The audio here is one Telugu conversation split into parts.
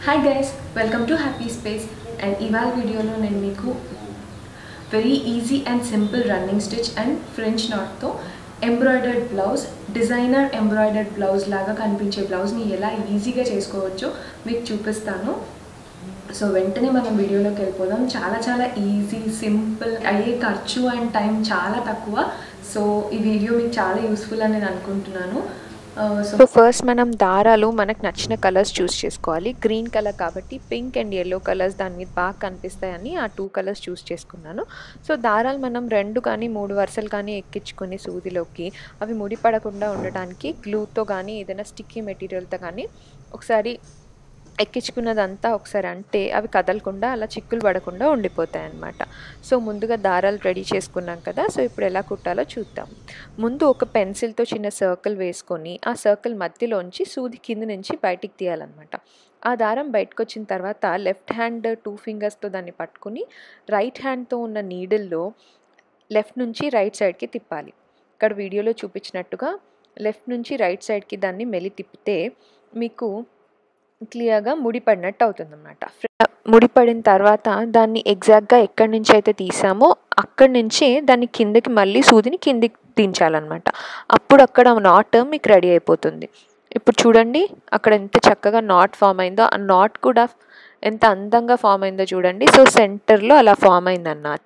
Hi guys, welcome to Happy Space and ival video lo nenu meeku very easy and simple running stitch and French knot tho embroidered blouse, designer embroidered blouse laga kanipinche blouse ni ela easy ga chesukovacho meeku chupistanu. So వెంటనే మనం వీడియోలోకి వెళ్ళిపోదాం. చాలా ఈజీ సింపుల్ అయ్యే ఖర్చు అండ్ టైం చాలా తక్కువ. సో ఈ వీడియో మీకు చాలా యూస్ఫుల్ అని నేను అనుకుంటున్నాను. సో ఫస్ట్ మనం దారాలు మనకు నచ్చిన కలర్స్ చూస్ చేసుకోవాలి. గ్రీన్ కలర్ కాబట్టి పింక్ అండ్ yellow కలర్స్ దాని మీద బాగా కనిపిస్తాయని ఆ 2 కలర్స్ చూస్ చేసుకున్నాను. సో దారాలు మనం 2 కానీ 3 వరుసలు కానీ ఎక్కించుకొని సూదిలోకి అవి ముడిపడకుండా ఉండడానికి గ్లూతో కానీ ఏదైనా స్టిక్కీ మెటీరియల్తో కానీ ఒకసారి ఎక్కించుకున్నదంతా ఒకసారి అంటే అవి కదలకుండా అలా చిక్కులు పడకుండా ఉండిపోతాయి అన్నమాట. సో ముందుగా దారాలు రెడీ చేసుకున్నాం కదా. సో ఇప్పుడు ఎలా కుట్టాలో చూద్దాం. ముందు ఒక పెన్సిల్తో చిన్న సర్కిల్ వేసుకొని ఆ సర్కిల్ మధ్యలోంచి సూది కింద నుంచి బయటికి తీయాలన్నమాట. ఆ దారం బయటకు వచ్చిన తర్వాత లెఫ్ట్ హ్యాండ్ 2 ఫింగర్స్తో దాన్ని పట్టుకుని రైట్ హ్యాండ్తో ఉన్న నీడిల్లో లెఫ్ట్ నుంచి రైట్ సైడ్కి తిప్పాలి. ఇక్కడ వీడియోలో చూపించినట్టుగా లెఫ్ట్ నుంచి రైట్ సైడ్కి దాన్ని మెల్లి తిప్పితే మీకు క్లియర్గా ముడిపడినట్టు అవుతుందన్నమాట. ముడిపడిన తర్వాత దాన్ని ఎగ్జాక్ట్గా ఎక్కడి నుంచి అయితే తీసామో అక్కడి నుంచే దాన్ని కిందకి మళ్ళీ సూదిని కిందికి దించాలన్నమాట. అప్పుడు అక్కడ నాట్ మీకు రెడీ అయిపోతుంది. ఇప్పుడు చూడండి అక్కడ ఎంత చక్కగా నాట్ ఫామ్ అయిందో, ఆ నాట్ కూడా ఎంత అందంగా ఫామ్ అయిందో చూడండి. సో సెంటర్లో అలా ఫామ్ అయిందన్నమాట.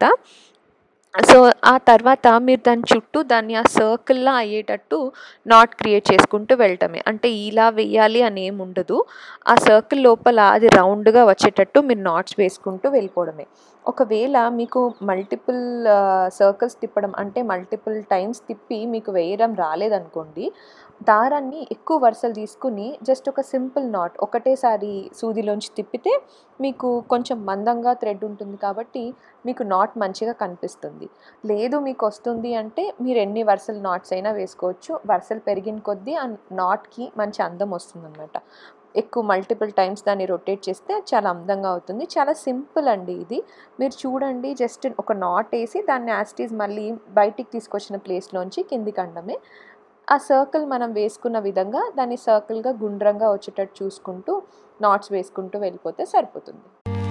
సో ఆ తర్వాత మీరు దాని చుట్టూ దాన్ని ఆ సర్కిల్లా అయ్యేటట్టు నాట్ క్రియేట్ చేసుకుంటూ వెళ్ళటమే. అంటే ఇలా వేయాలి అని ఏమి ఉండదు. ఆ సర్కిల్ లోపల అది రౌండ్గా వచ్చేటట్టు మీరు నాట్స్ వేసుకుంటూ వెళ్ళిపోవడమే. ఒకవేళ మీకు మల్టిపుల్ సర్కిల్స్ తిప్పడం అంటే మల్టిపుల్ టైమ్స్ తిప్పి మీకు వేయడం రాలేదనుకోండి, దారాన్ని ఎక్కువ వరుసలు తీసుకుని జస్ట్ ఒక సింపుల్ నాట్ ఒకటేసారి సూదిలోంచి తిప్పితే మీకు కొంచెం మందంగా థ్రెడ్ ఉంటుంది కాబట్టి మీకు నాట్ మంచిగా కనిపిస్తుంది. లేదు మీకు వస్తుంది అంటే మీరు ఎన్ని వరుసలు నాట్స్ అయినా వేసుకోవచ్చు. వరుసలు పెరిగిన కొద్దీ ఆ నాట్కి మంచి అందం వస్తుందన్నమాట. ఎక్కువ మల్టిపుల్ టైమ్స్ దాన్ని రొటేట్ చేస్తే చాలా అందంగా అవుతుంది. చాలా సింపుల్ అండి ఇది. మీరు చూడండి జస్ట్ ఒక నాట్ వేసి దాన్ని యాస్టీస్ మళ్ళీ బయటికి తీసుకొచ్చిన ప్లేస్లోంచి కిందికి అనడమే. ఆ సర్కిల్ మనం వేసుకున్న విధంగా దాన్ని సర్కిల్గా గుండ్రంగా వచ్చేటట్టు చూసుకుంటూ నాట్స్ వేసుకుంటూ వెళ్ళిపోతే సరిపోతుంది.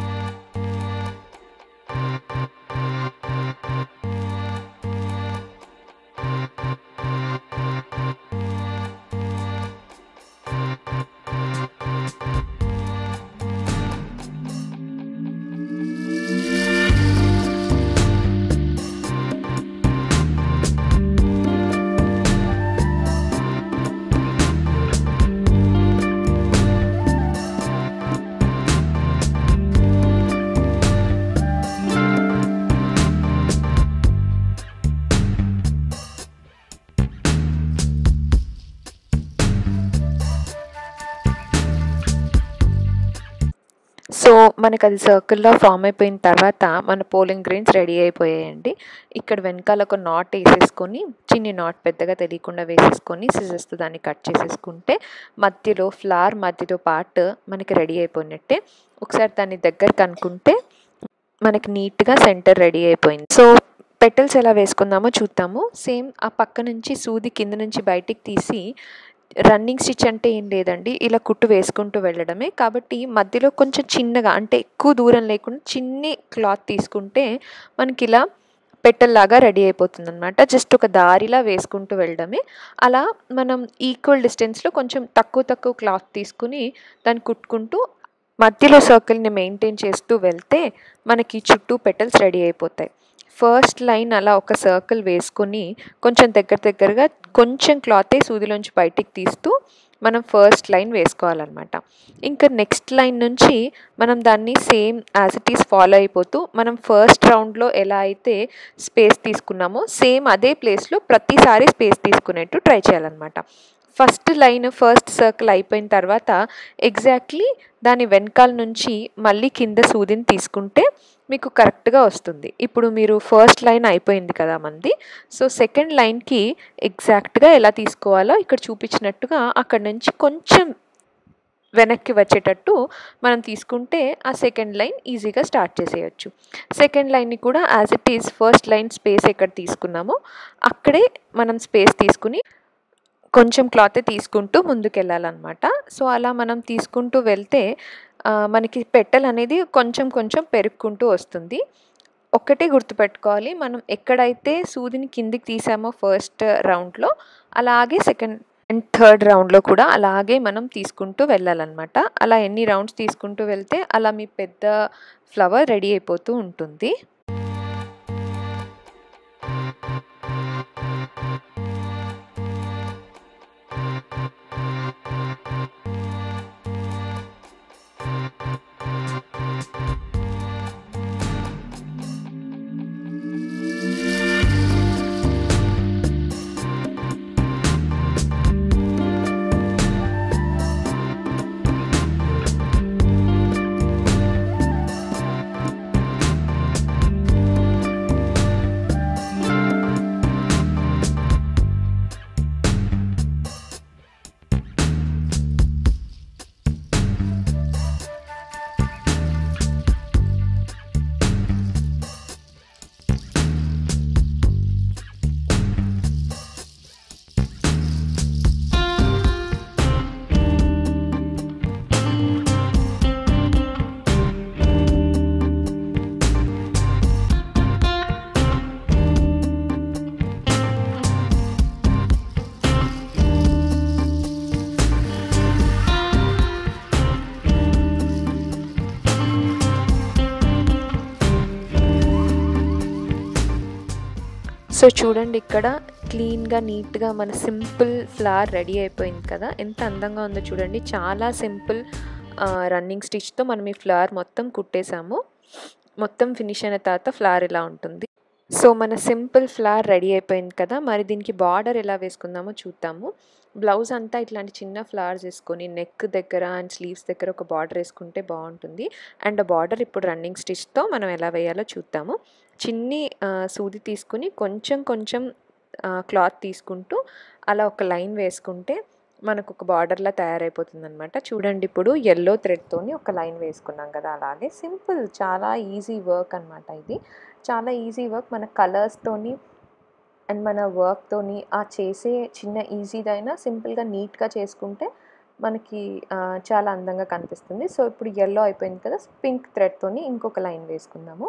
సో మనకు అది సర్కిల్లో ఫామ్ అయిపోయిన తర్వాత మన పోలింగ్ గ్రెయిన్స్ రెడీ అయిపోయాయండి. ఇక్కడ వెనకాల ఒక నాట్ వేసేసుకొని చిన్ని నాట్ పెద్దగా తెలియకుండా వేసేసుకొని సిజర్స్తో దాన్ని కట్ చేసేసుకుంటే మధ్యలో ఫ్లవర్ మధ్యలో పార్ట్ మనకి రెడీ అయిపోయినట్టే. ఒకసారి దాన్ని దగ్గరకు అనుకుంటే మనకి నీట్గా సెంటర్ రెడీ అయిపోయింది. సో పెటల్స్ ఎలా వేసుకుందామో చూద్దాము. సేమ్ ఆ పక్క నుంచి సూది కింద నుంచి బయటికి తీసి రన్నింగ్ స్టిచ్ అంటే ఏం లేదండి, ఇలా కుట్టు వేసుకుంటూ వెళ్ళడమే. కాబట్టి మధ్యలో కొంచెం చిన్నగా అంటే ఎక్కువ దూరం లేకుండా చిన్ని క్లాత్ తీసుకుంటే మనకి ఇలా పెట్టల్లాగా రెడీ అయిపోతుంది అనమాట. జస్ట్ ఒక దారిలా వేసుకుంటూ వెళ్ళడమే. అలా మనం ఈక్వల్ డిస్టెన్స్లో కొంచెం తక్కువ క్లాత్ తీసుకుని దాన్ని కుట్టుకుంటూ మధ్యలో సర్కిల్ని మెయింటైన్ చేస్తూ వెళ్తే మనకి చుట్టూ పెటల్స్ రెడీ అయిపోతాయి. ఫస్ట్ లైన్ అలా ఒక సర్కిల్ వేసుకొని కొంచెం దగ్గరగా కొంచెం క్లాతే సూదిలోంచి బయటికి తీస్తూ మనం ఫస్ట్ లైన్ వేసుకోవాలన్నమాట. ఇంకా నెక్స్ట్ లైన్ నుంచి మనం దాన్ని same as it is follow అయిపోతూ మనం ఫస్ట్ రౌండ్లో ఎలా అయితే స్పేస్ తీసుకున్నామో సేమ్ అదే ప్లేస్లో ప్రతిసారి స్పేస్ తీసుకునేట్టు ట్రై చేయాలన్నమాట. ఫస్ట్ లైన్ ఫస్ట్ సర్కిల్ అయిపోయిన తర్వాత ఎగ్జాక్ట్లీ దాని వెనకాల నుంచి మళ్ళీ కింద సూదిని తీసుకుంటే మీకు కరెక్ట్గా వస్తుంది. ఇప్పుడు మీరు ఫస్ట్ లైన్ అయిపోయింది కదా మనది. సో సెకండ్ లైన్కి ఎగ్జాక్ట్గా ఎలా తీసుకోవాలో ఇక్కడ చూపించినట్టుగా అక్కడ నుంచి కొంచెం వెనక్కి వచ్చేటట్టు మనం తీసుకుంటే ఆ సెకండ్ లైన్ ఈజీగా స్టార్ట్ చేసేయచ్చు. సెకండ్ లైన్ని కూడా as it is first line space ఎక్కడ తీసుకున్నామో అక్కడే మనం స్పేస్ తీసుకుని కొంచెం క్లాత్ తీసుకుంటూ ముందుకు వెళ్ళాలన్నమాట. సో అలా మనం తీసుకుంటూ వెళ్తే మనకి పెటల్ అనేది కొంచెం కొంచెం పెరుక్కుంటూ వస్తుంది. ఒక్కటే గుర్తుపెట్టుకోవాలి, మనం ఎక్కడైతే సూదిని కిందికి తీసామో ఫస్ట్ రౌండ్లో అలాగే సెకండ్ అండ్ థర్డ్ రౌండ్లో కూడా అలాగే మనం తీసుకుంటూ వెళ్ళాలన్నమాట. అలా ఎన్ని రౌండ్స్ తీసుకుంటూ వెళ్తే అలా మీ పెద్ద ఫ్లవర్ రెడీ అయిపోతూ ఉంటుంది. సో చూడండి, ఇక్కడ క్లీన్గా నీట్గా మన సింపుల్ ఫ్లవర్ రెడీ అయిపోయింది కదా. ఎంత అందంగా ఉందో చూడండి. చాలా సింపుల్ రన్నింగ్ స్టిచ్తో మనం ఈ ఫ్లవర్ మొత్తం కుట్టేసాము. మొత్తం ఫినిష్ అయిన తర్వాత ఫ్లవర్ ఇలా ఉంటుంది. సో మన సింపుల్ ఫ్లవర్ రెడీ అయిపోయింది కదా. మరి దీనికి బార్డర్ ఎలా వేసుకుందామో చూద్దాము. బ్లౌజ్ అంతా ఇట్లాంటి చిన్న ఫ్లవర్స్ వేసుకొని నెక్ దగ్గర అండ్ స్లీవ్స్ దగ్గర ఒక బార్డర్ వేసుకుంటే బాగుంటుంది. అండ్ ఆ బార్డర్ ఇప్పుడు రన్నింగ్ స్టిచ్తో మనం ఎలా వేయాలో చూద్దాము. చిన్ని సూది తీసుకుని కొంచెం కొంచెం క్లాత్ తీసుకుంటూ అలా ఒక లైన్ వేసుకుంటే మనకు ఒక బార్డర్లా తయారైపోతుంది అనమాట. చూడండి, ఇప్పుడు ఎల్లో థ్రెడ్తోని ఒక లైన్ వేసుకున్నాం కదా. అలాగే సింపుల్, చాలా ఈజీ వర్క్ అనమాట. ఇది చాలా ఈజీ వర్క్. మన కలర్స్తోని అండ్ మన వర్క్తోని ఆ చేసే చిన్న ఈజీదైనా సింపుల్గా నీట్గా చేసుకుంటే మనకి చాలా అందంగా కనిపిస్తుంది. సో ఇప్పుడు ఎల్లో అయిపోయింది కదా, పింక్ థ్రెడ్తోని ఇంకొక లైన్ వేసుకుందాము.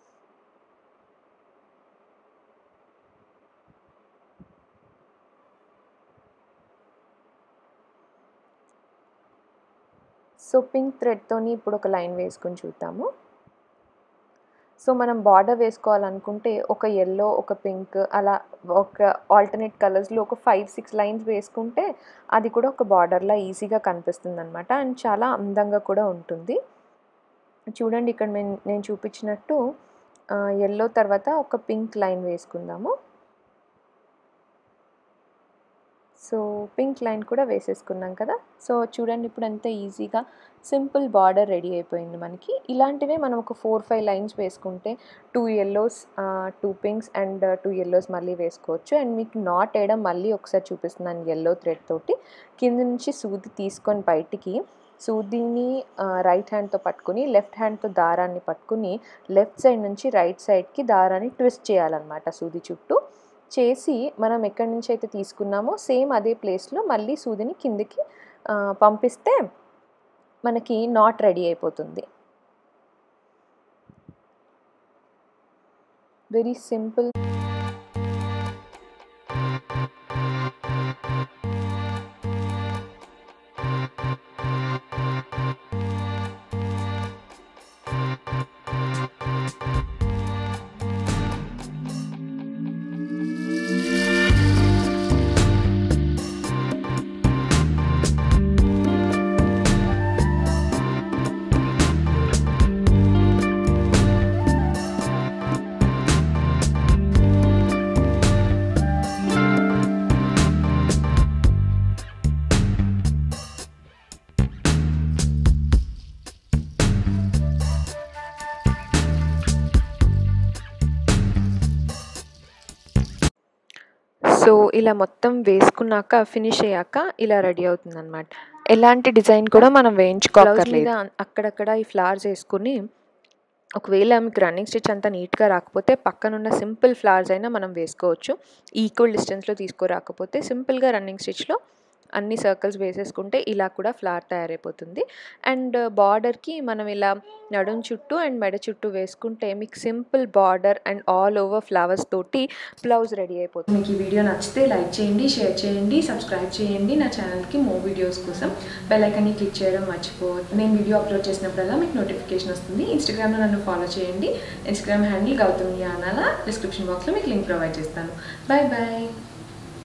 సో పింక్ థ్రెడ్తోని ఇప్పుడు ఒక లైన్ వేసుకొని చూద్దాము. సో మనం బార్డర్ వేసుకోవాలనుకుంటే ఒక ఎల్లో, ఒక పింక్, అలా ఒక ఆల్టర్నేట్ కలర్స్లో ఒక 5-6 లైన్స్ వేసుకుంటే అది కూడా ఒక బార్డర్లా ఈజీగా కనిపిస్తుంది అనమాట. అండ్ చాలా అందంగా కూడా ఉంటుంది. చూడండి, ఇక్కడ నేను చూపించినట్టు ఎల్లో తర్వాత ఒక పింక్ లైన్ వేసుకుందాము. సో పింక్ లైన్ కూడా వేసేసుకున్నాం కదా. సో చూడండి, ఇప్పుడు ఎంత ఈజీగా సింపుల్ బార్డర్ రెడీ అయిపోయింది మనకి. ఇలాంటివే మనం ఒక 4-5 లైన్స్ వేసుకుంటే 2 yellows, 2 pinks అండ్ 2 yellows మళ్ళీ వేసుకోవచ్చు. అండ్ మీకు నాట్ వేయడం మళ్ళీ ఒకసారి చూపిస్తున్నాను. ఎల్లో థ్రెడ్ తోటి కింద నుంచి సూది తీసుకొని బయటికి సూదిని రైట్ హ్యాండ్తో పట్టుకుని లెఫ్ట్ హ్యాండ్తో దారాన్ని పట్టుకుని లెఫ్ట్ సైడ్ నుంచి రైట్ సైడ్కి దారాన్ని ట్విస్ట్ చేయాలన్నమాట. సూది చుట్టూ చేసి మనం ఎక్కడి నుంచి అయితే తీసుకున్నామో సేమ్ అదే ప్లేస్లో మళ్ళీ సూదిని కిందికి పంపిస్తే మనకి నాట్ రెడీ అయిపోతుంది. Very simple. సో ఇలా మొత్తం వేసుకున్నాక ఫినిష్ అయ్యాక ఇలా రెడీ అవుతుంది అనమాట. ఎలాంటి డిజైన్ కూడా మనం వేయించుకోకర్లేదు. అక్కడక్కడ ఈ ఫ్లవర్స్ వేసుకుని ఒకవేళ మీకు రన్నింగ్ స్టిచ్ అంతా నీట్గా రాకపోతే పక్కనున్న సింపుల్ ఫ్లవర్స్ అయినా మనం వేసుకోవచ్చు. ఈక్వల్ డిస్టెన్స్లో తీసుకోరాకపోతే సింపుల్గా రన్నింగ్ స్టిచ్లో అన్ని సర్కిల్స్ వేసేసుకుంటే ఇలా కూడా ఫ్లవర్ తయారైపోతుంది. అండ్ బార్డర్కి మనం ఇలా నడుం చుట్టూ అండ్ మెడ చుట్టూ వేసుకుంటే మీకు simple border and all over flowers తోటి బ్లౌజ్ రెడీ అయిపోతుంది. మీకు ఈ వీడియో నచ్చితే లైక్ చేయండి, షేర్ చేయండి, సబ్స్క్రైబ్ చేయండి నా ఛానల్కి మోర్ వీడియోస్ కోసం. బెల్ ఐకాన్ని క్లిక్ చేయడం మర్చిపోవద్దు. నేను వీడియో అప్లోడ్ చేసినప్పుడల్లా మీకు నోటిఫికేషన్ వస్తుంది. ఇన్స్టాగ్రామ్లో నన్ను ఫాలో చేయండి. Instagram handle Gauthami Yanala. Description బాక్స్లో మీకు లింక్ ప్రొవైడ్ చేస్తాను. Bye bye.